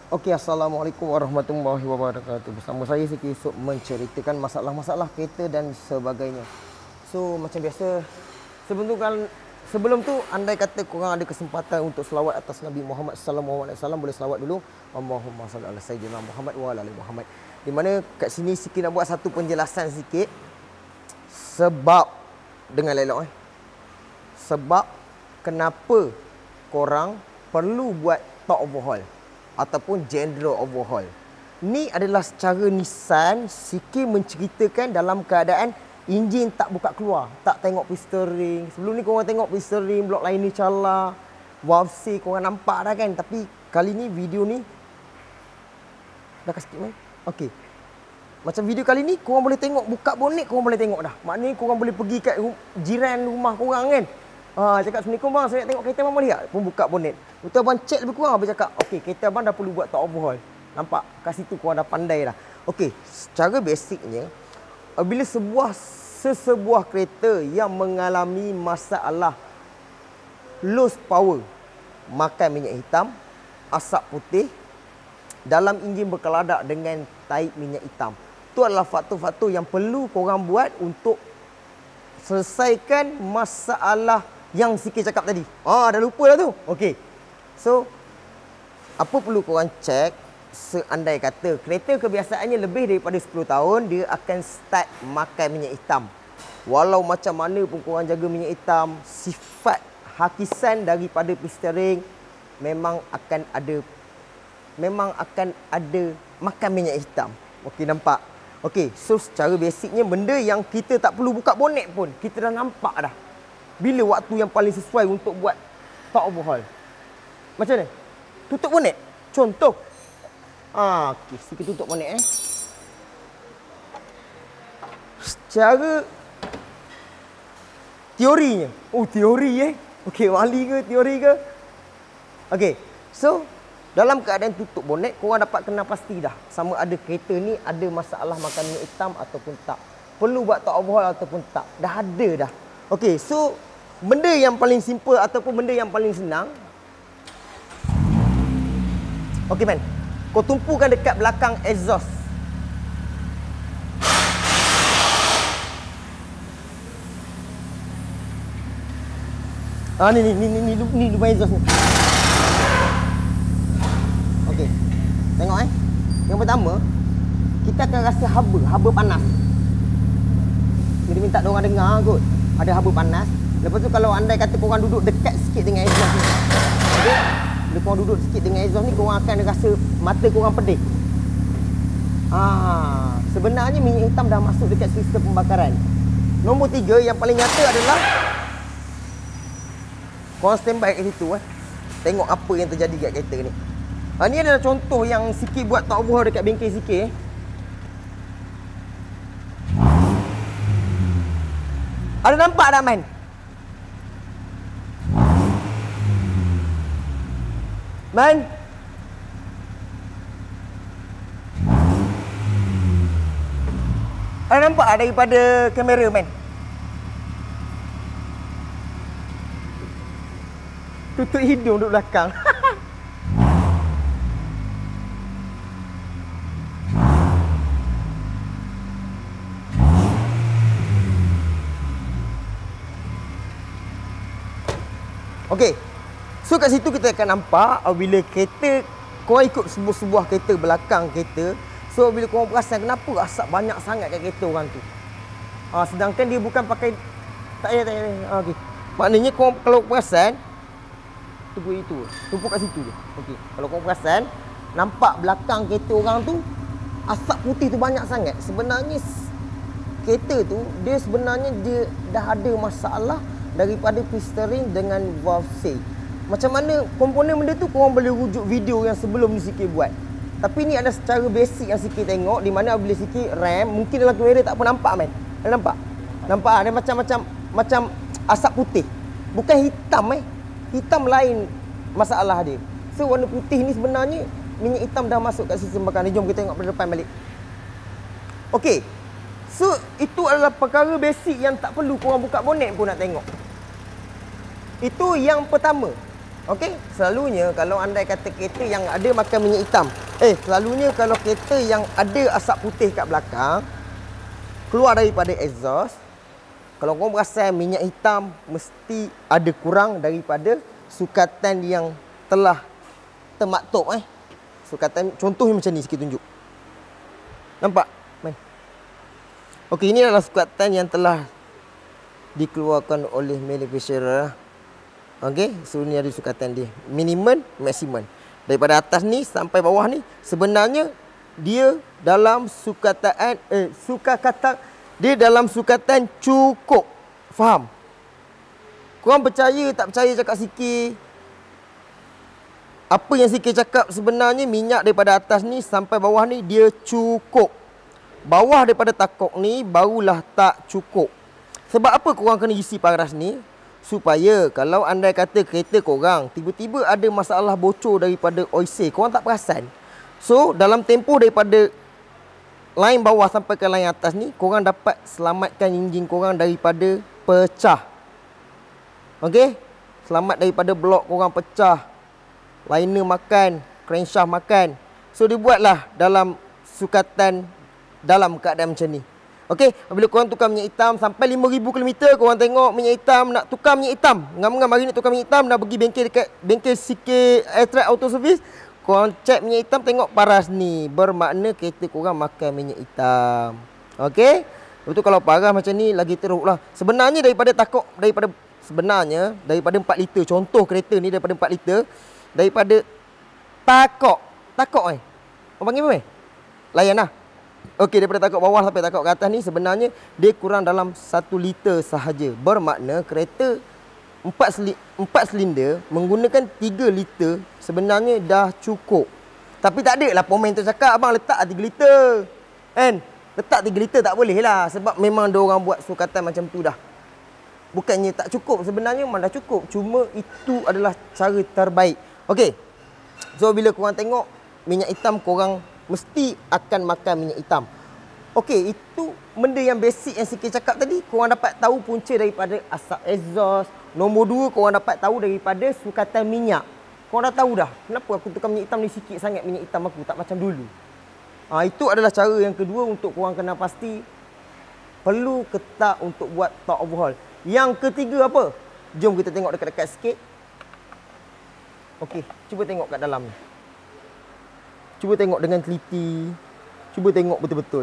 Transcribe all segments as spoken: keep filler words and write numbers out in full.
Okey, Assalamualaikum warahmatullahi wabarakatuh. Bersama saya Zikri Yusof menceritakan masalah-masalah kereta dan sebagainya. So, macam biasa, sebelum tu kan sebelum tu andai kata korang ada kesempatan untuk selawat atas Nabi Muhammad sallallahu alaihi wasallam, boleh selawat dulu. Allahumma salli ala sayyidina Muhammad wa ala ali Muhammad. Di mana kat sini Zikri nak buat satu penjelasan sikit sebab dengan elok eh. Sebab kenapa korang perlu buat top overhaul ataupun general overhaul. Ni adalah secara Nissan sikit menceritakan dalam keadaan enjin tak buka keluar, tak tengok piston ring. Sebelum ni korang tengok piston ring, blok lain ni cala, valve C korang nampak dah kan. Tapi kali ni video ni dah sikit main. Okey. Macam video kali ni korang boleh tengok buka bonet, korang boleh tengok dah. Maknanya korang boleh pergi kat jiran rumah korang kan. Ah, cakap Assalamualaikum bang, saya nak tengok kereta abang boleh tak? Pun buka bonet. Betul abang check lebih kurang, abang cakap, okey, kereta abang dah perlu buat top overhaul. Nampak? Kat situ korang dah pandai dah. Okey, secara basicnya, bila sebuah sesebuah kereta yang mengalami masalah loose power, makan minyak hitam, asap putih, dalam enjin berkeladak dengan taip minyak hitam. Itu adalah faktor-faktor yang perlu korang buat untuk selesaikan masalah yang Zikri cakap tadi. Ah, dah lupa dah tu. Okey. So, apa perlu korang cek? Seandai kata kereta kebiasaannya lebih daripada sepuluh tahun, dia akan start makan minyak hitam. Walau macam mana pun korang jaga minyak hitam, sifat hakisan daripada piston ring memang akan ada memang akan ada makan minyak hitam. Okey, nampak? Okey, so secara basicnya benda yang kita tak perlu buka bonet pun kita dah nampak dah. Bila waktu yang paling sesuai untuk buat top overhaul? Macam mana? Tutup bonet. Contoh. Ah, okey, sikit tutup bonet eh. Secara teorinya. Oh, teori eh. Okey, wali ke teori ke? Okey. So, dalam keadaan tutup bonet, korang dapat kenal pasti dah sama ada kereta ni ada masalah makan minyak hitam ataupun tak. Perlu buat top overhaul ataupun tak. Dah ada dah. Okey, so benda yang paling simple ataupun benda yang paling senang. Okey man, kau tumpukan dekat belakang exhaust. Ah ni ni ni ni ni, ni lubang exhaust ni. Okey. Tengok eh. Yang pertama, kita akan rasa haba, haba panas. Jadi minta dia orang dengar kot. Ada haba panas. Lepas tu kalau andai kata korang duduk dekat sikit dengan exhaust ni. Okey. Bila korang duduk sikit dengan exhaust ni, korang akan rasa mata korang pedih. Ah, sebenarnya minyak hitam dah masuk dekat sistem pembakaran. Nombor tiga yang paling nyata adalah korang standby kat situ eh. Tengok apa yang terjadi kat kereta ni. Ah, ni adalah contoh yang Zikri buat top overhaul dekat bengkel Zikri eh. Ada nampak tak man? Man. Ada nampak daripada kamera man? Tutup hidung duduk belakang. Okey. So kat situ kita akan nampak bila kereta korang ikut sebuah-sebuah kereta belakang kereta. So bila korang perasan kenapa asap banyak sangat kat kereta orang tu. Ha, sedangkan dia bukan pakai tak payah tak payah. Ha, okey. Maknanya korang kalau perasan tumpuk itu. Tumpuk kat situ je. Okey. Kalau korang perasan nampak belakang kereta orang tu asap putih tu banyak sangat. Sebenarnya kereta tu dia sebenarnya dia dah ada masalah daripada piston ring dengan valve C. Macam mana komponen benda tu korang boleh rujuk video yang sebelum ni Zikri buat. Tapi ni ada secara basic yang Zikri tengok di mana bila Zikri rem mungkin dalam kamera tak pun nampak man. Ada nampak? Nampak ada macam-macam macam asap putih. Bukan hitam eh. Hitam lain masalah dia. So warna putih ni sebenarnya minyak hitam dah masuk kat sistem bakaran. Jom kita tengok pada depan balik. Okey. So itu adalah perkara basic yang tak perlu korang buka bonet pun nak tengok. Itu yang pertama. Okey, selalunya kalau andai kata kereta yang ada makan minyak hitam, eh selalunya kalau kereta yang ada asap putih kat belakang keluar daripada exhaust, kalau korang perasan minyak hitam mesti ada kurang daripada sukatan yang telah termaktub eh. Sukatan contohnya macam ni, sikit tunjuk. Nampak? Main. Okey, ini adalah sukatan yang telah dikeluarkan oleh manufacturer. Okey, so ni ada sukatan dia. Minimum, maksimum. Daripada atas ni sampai bawah ni sebenarnya dia dalam sukatan eh suka kata dia dalam sukatan cukup. Faham? Korang percaya tak percaya cakap sikit. Apa yang sikit cakap sebenarnya minyak daripada atas ni sampai bawah ni dia cukup. Bawah daripada takok ni barulah tak cukup. Sebab apa korang kena isi paras ni? Supaya kalau andai kata kereta korang tiba-tiba ada masalah bocor daripada oil seal, korang tak perasan. So, dalam tempoh daripada line bawah sampai ke line atas ni, korang dapat selamatkan enjin korang daripada pecah. Okey? Selamat daripada blok korang pecah. Liner makan, crankshaft makan. So, dibuatlah dalam sukatan dalam keadaan macam ni. Okey, apabila korang tukar minyak hitam sampai lima ribu kilometer, korang tengok minyak hitam, nak tukar minyak hitam. Ngam-ngam hari nak tukar minyak hitam, nak pergi bengkel dekat bengkel C K Airtrack Auto Service. Korang cek minyak hitam, tengok paras ni. Bermakna kereta korang makan minyak hitam. Okey? Lepas tu kalau paras macam ni, lagi teruk lah. Sebenarnya daripada takok, daripada sebenarnya daripada empat liter. Contoh kereta ni daripada empat liter. Daripada takok. Takok eh? Orang panggil apa eh? Layan lah. Okey, daripada takok bawah sampai takok ke atas ni sebenarnya dia kurang dalam satu liter sahaja. Bermakna kereta empat, seli, empat silinder menggunakan tiga liter sebenarnya dah cukup. Tapi tak ada lah pomen tu cakap abang letak tiga liter. Kan? Letak tiga liter tak boleh lah. Sebab memang dia orang buat sukatan macam tu dah. Bukannya tak cukup. Sebenarnya memang dah cukup. Cuma itu adalah cara terbaik. Okey. So bila korang tengok minyak hitam, korang mesti akan makan minyak hitam. Okey, itu benda yang basic yang sikit cakap tadi. Korang dapat tahu punca daripada asap exhaust. Nombor dua, korang dapat tahu daripada sukatan minyak. Korang dah tahu dah kenapa aku tukar minyak hitam ni sikit sangat, minyak hitam aku tak macam dulu. Ha, itu adalah cara yang kedua untuk korang kena pasti perlu ke tak untuk buat top overhaul. Yang ketiga apa? Jom kita tengok dekat-dekat sikit. Okey, cuba tengok kat dalam ni. Cuba tengok dengan teliti. Cuba tengok betul-betul.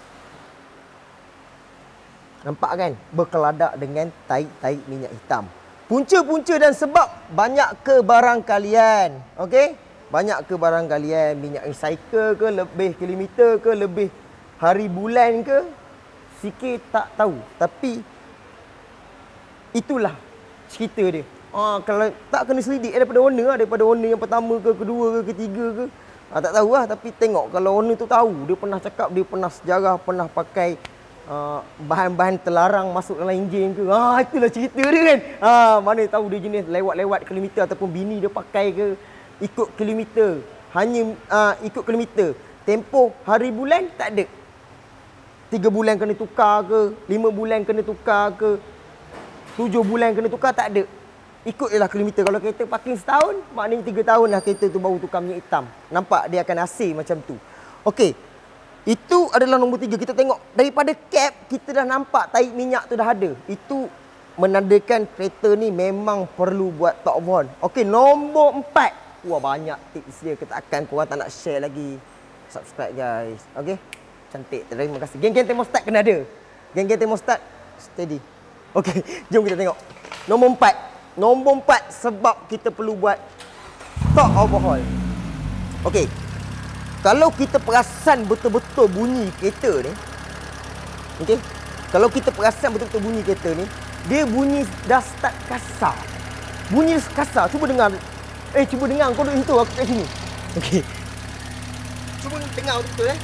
Nampak kan? Berkeladak dengan taik-taik minyak hitam. Punca-punca dan sebab banyak ke barang kalian. Okey? Banyak ke barang kalian. Minyak recycle ke, lebih kilometer ke, lebih hari bulan ke. Sikit tak tahu. Tapi itulah cerita dia. Ah, kalau tak kena selidik daripada owner lah. Daripada owner yang pertama ke, kedua ke, ketiga ke. Ah, tak tahu lah, tapi tengok kalau owner tu tahu, dia pernah cakap, dia pernah sejarah, pernah pakai uh, bahan-bahan terlarang masuk dalam enjin ke. Ah, itulah cerita dia kan. Ah, mana tahu dia jenis lewat-lewat kilometer ataupun bini dia pakai ke ikut kilometer. Hanya uh, ikut kilometer. Tempoh hari bulan tak ada. Tiga bulan kena tukar ke, lima bulan kena tukar ke, tujuh bulan kena tukar, tak ada. Ikut je lah kilometer. Kalau kereta parking setahun, maknanya tiga tahun lah kereta tu baru tukar minyak hitam. Nampak dia akan hasil macam tu. Okey. Itu adalah nombor tiga. Kita tengok daripada cap, kita dah nampak taik minyak tu dah ada. Itu menandakan kereta ni memang perlu buat top overhaul. Okey, nombor empat. Wah, banyak tips dia. Kita akan korang tak nak share lagi. Subscribe guys. Okey. Cantik. Terima kasih. Geng-geng thermostat kena ada. Geng-geng thermostat steady. Okey, jom kita tengok. Nombor empat. Nombor empat sebab kita perlu buat top overhaul. Okey. Kalau kita perasan betul-betul bunyi kereta ni. Okey. Kalau kita perasan betul-betul bunyi kereta ni, dia bunyi dah start kasar. Bunyi kasar. Cuba dengar. Eh, cuba dengar. Kau duduk situ, aku kat sini. Okey. Cuba dengar betul eh.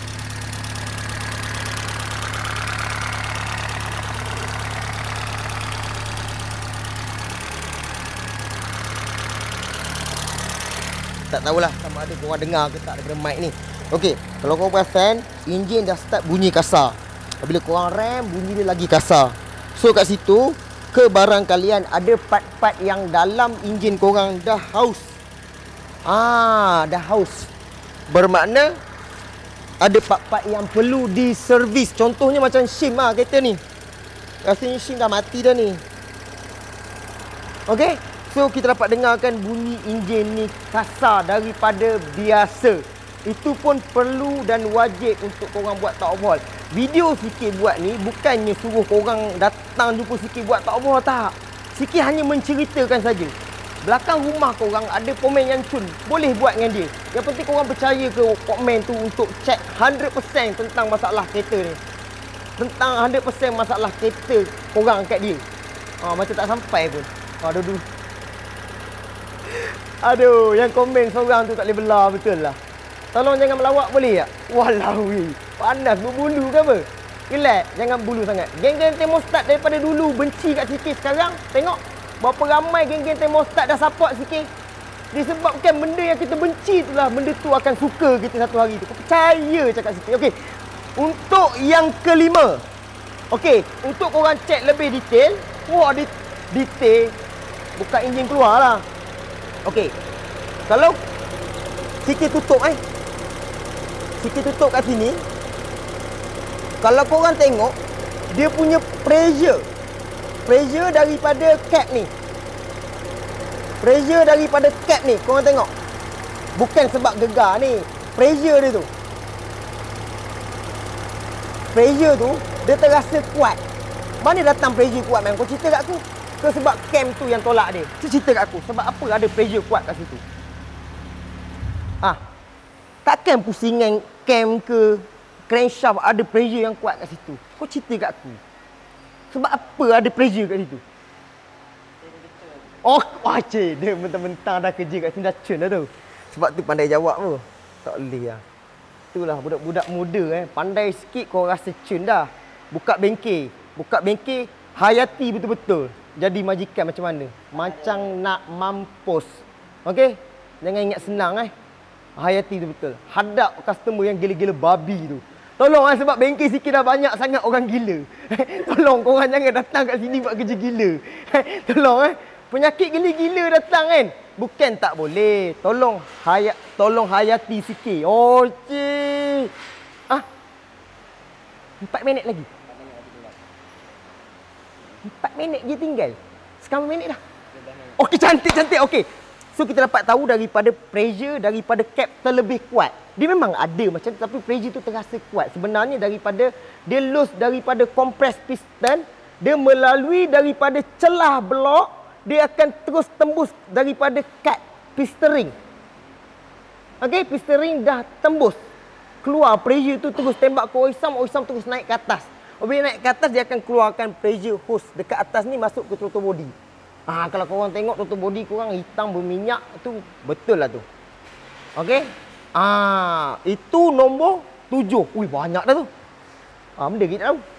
Tak tahulah sama ada korang dengar ke tak daripada mic ni. Okey, kalau korang perasan, enjin dah start bunyi kasar. Bila korang rem, bunyi dia lagi kasar. So kat situ, ke barang kalian, ada part-part yang dalam enjin korang dah haus. Ah, dah haus. Bermakna ada part-part yang perlu diservis. Contohnya macam shim lah kereta ni. Rasanya shim dah mati dah ni. Okey. So kita dapat dengarkan bunyi enjin ni kasar daripada biasa. Itu pun perlu dan wajib untuk korang buat top overhaul. Video Sikit buat ni bukannya suruh korang datang jumpa Sikit buat top overhaul, tak. Sikit hanya menceritakan saja. Belakang rumah korang ada pomen yang cun, boleh buat dengan dia. Yang penting korang percaya ke pomen tu untuk check one hundred percent tentang masalah kereta ni. Tentang one hundred percent masalah kereta korang kat dia. Ha, macam tak sampai pun. Aduh, aduh. Aduh, yang komen seorang tu tak boleh belah, betul lah. Tolong jangan melawak boleh tak? Walaui, panas berbulu ke apa? Relax, jangan bulu sangat. Geng-geng termostat daripada dulu benci kat Sikit, sekarang tengok berapa ramai geng-geng termostat dah support Sikit. Disebabkan benda yang kita benci tu lah, benda tu akan suka kita satu hari tu. Kau percaya cakap Sikit. Okey. Untuk yang kelima. Okey, untuk korang check lebih detail. Wah, di detail. Buka enjin keluar lah. Okey. Kalau Sikit tutup eh. Sikit tutup kat sini. Kalau korang tengok, dia punya pressure. Pressure daripada cap ni. Pressure daripada cap ni. Korang tengok. Bukan sebab gegar ni. Pressure dia tu. Pressure tu, dia terasa kuat. Mana datang pressure kuat, man? Kau cerita kat aku. Ke sebab cam tu yang tolak dia? Cerita kat aku. Sebab apa ada pressure kuat kat situ? Ah, takkan pusingan cam ke crankshaft ada pressure yang kuat kat situ? Kau cerita kat aku. Sebab apa ada pressure kat situ? Oh, wah cik, dia mentang-mentang dah kerja kat sini dah cun dah tu. Sebab tu pandai jawab tu. Tak boleh lah. Itulah budak-budak muda eh. Pandai sikit kau rasa cun dah. Buka bengkel. Buka bengkel, hayati betul-betul. Jadi majikan macam mana? Macam nak mampus. Okey? Jangan ingat senang eh. Hayati tu betul. Hadap customer yang gila-gila babi tu. Tolong lah sebab bengkel Sikit dah banyak sangat orang gila. Tolong korang jangan datang kat sini buat kerja gila. Tolong eh. Penyakit gila-gila datang kan. Bukan tak boleh. Tolong hayat tolong hayati sikit. Oh cik. Ah. Empat minit lagi. Empat minit je tinggal. Sekarang minit dah. Okey, cantik-cantik. Okey. So kita dapat tahu daripada pressure daripada cap terlebih kuat. Dia memang ada macam tu, tapi pressure tu terasa kuat. Sebenarnya daripada dia loose daripada compress piston, dia melalui daripada celah blok, dia akan terus tembus daripada cut piston ring. Okey, piston ring dah tembus. Keluar pressure tu terus tembak ke oisam, oisam terus naik ke atas. Bila naik ke atas dia akan keluarkan pressure hose dekat atas ni masuk ke throttle body. Ah, kalau korang tengok throttle body korang hitam berminyak tu betul lah tu. Okey? Ah, itu nombor tujuh. Ui, banyak dah tu. Ah, benda kita tahu.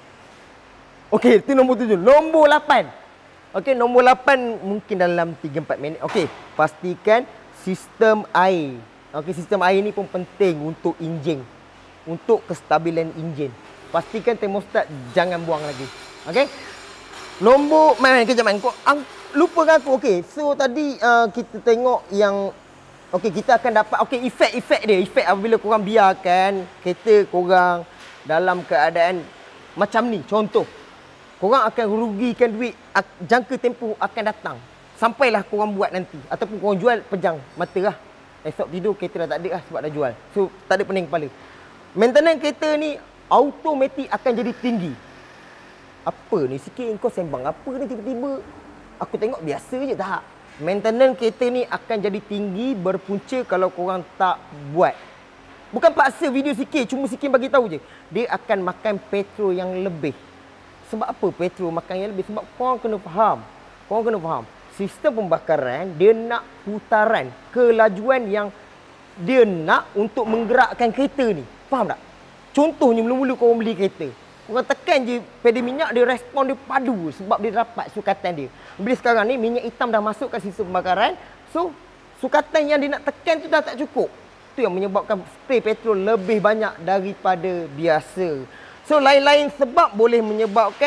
Okey, itu nombor tujuh. Nombor lapan. Okey, nombor lapan mungkin dalam tiga empat minit. Okey, pastikan sistem air. Okey, sistem air ni pun penting untuk enjin. Untuk kestabilan enjin. Pastikan termostat jangan buang lagi. Okey? Nombor, main-main kejap main. Kau lupakan aku. Okey, so tadi uh, kita tengok yang okey, kita akan dapat okey efek-efek dia. Efek apabila korang biarkan kereta korang dalam keadaan macam ni. Contoh, korang akan rugikan duit, jangka tempoh akan datang. Sampailah korang buat nanti ataupun korang jual pejang mata lah. Esok tidur kereta dah tak ada lah sebab dah jual. So tak ada pening kepala. Maintenance kereta ni automatik akan jadi tinggi. Apa ni sikit kau sembang apa ni tiba-tiba? Aku tengok biasa je tak. Maintenance kereta ni akan jadi tinggi berpunca kalau korang tak buat. Bukan paksa video sikit, cuma sikit bagi tahu je. Dia akan makan petrol yang lebih. Sebab apa petrol makan yang lebih? Sebab korang kena faham. Korang kena faham. Sistem pembakaran dia nak putaran, kelajuan yang dia nak untuk menggerakkan kereta ni. Faham tak? Contohnya mula-mula korang beli kereta. Korang tekan je pedal minyak, dia respon dia padu sebab dia dapat sukatan dia. Bila sekarang ni minyak hitam dah masuk ke sistem pembakaran, so sukatan yang dia nak tekan tu dah tak cukup. Tu yang menyebabkan spray petrol lebih banyak daripada biasa. So lain-lain sebab boleh menyebabkan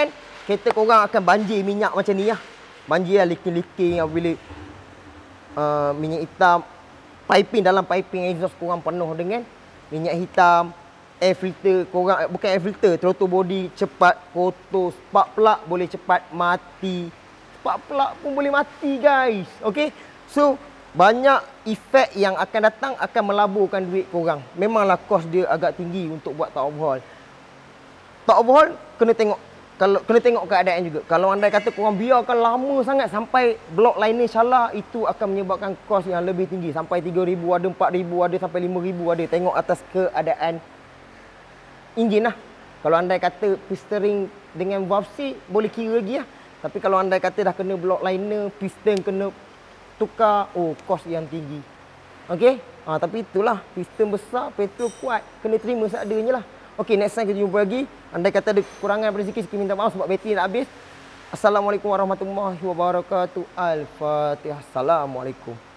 kereta korang akan banjir minyak macam ni lah. Banjir lah, leaking-leaking bila uh, minyak hitam. Piping, dalam piping exhaust korang penuh dengan minyak hitam. Air filter korang, bukan air filter, throttle body cepat kotor. Spark plug boleh cepat mati. Spark plug pun boleh mati guys. Okay, so banyak efek yang akan datang akan melaburkan duit korang. Memanglah kos dia agak tinggi untuk buat top overhaul. Top overhaul kena tengok, kalau kena tengok keadaan juga. Kalau anda kata korang biarkan lama sangat sampai block liner salah, itu akan menyebabkan kos yang lebih tinggi. Sampai tiga ribu, ada empat ribu, ada sampai lima ribu ada. Tengok atas keadaan enjin lah. Kalau anda kata piston ring dengan valve C, boleh kira lagi lah. Tapi kalau anda kata dah kena block liner, piston kena tukar, oh kos yang tinggi. Okey, ha, tapi itulah, piston besar, petrol kuat, kena terima seadanya lah. Okey, next time kita jumpa lagi. Andai kata ada kekurangan pada sikit, sikit minta maaf sebab bateri nak habis. Assalamualaikum warahmatullahi wabarakatuh. Al-Fatihah. Assalamualaikum.